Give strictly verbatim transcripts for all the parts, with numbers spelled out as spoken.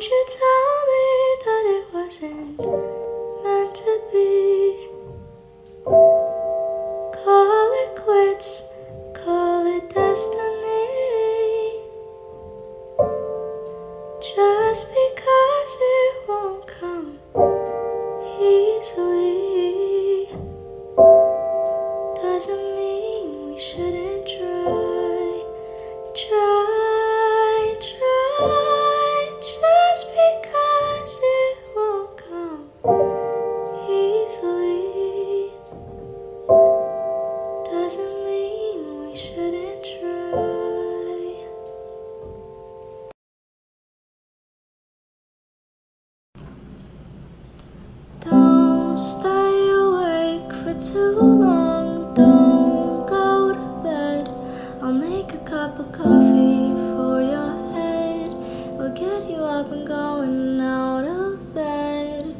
Won't you tell me that it wasn't meant to be? Call it quits, call it destiny. Just because it won't come easily doesn't mean we shouldn't try. Try, try. Just because it won't come easily doesn't mean we shouldn't try. Don't stay awake for too long. Don't go to bed. I'll make a cup of coffee for your head. We'll get you up and going out of bed.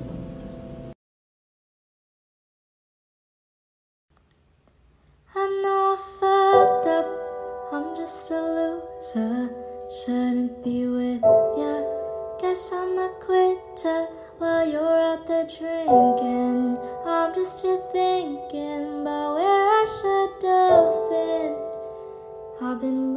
I know I fucked up, I'm just a loser. Shouldn't be with ya. Guess I'm a quitter while you're out there drinking. I'm just here thinking about where I should have been. I've been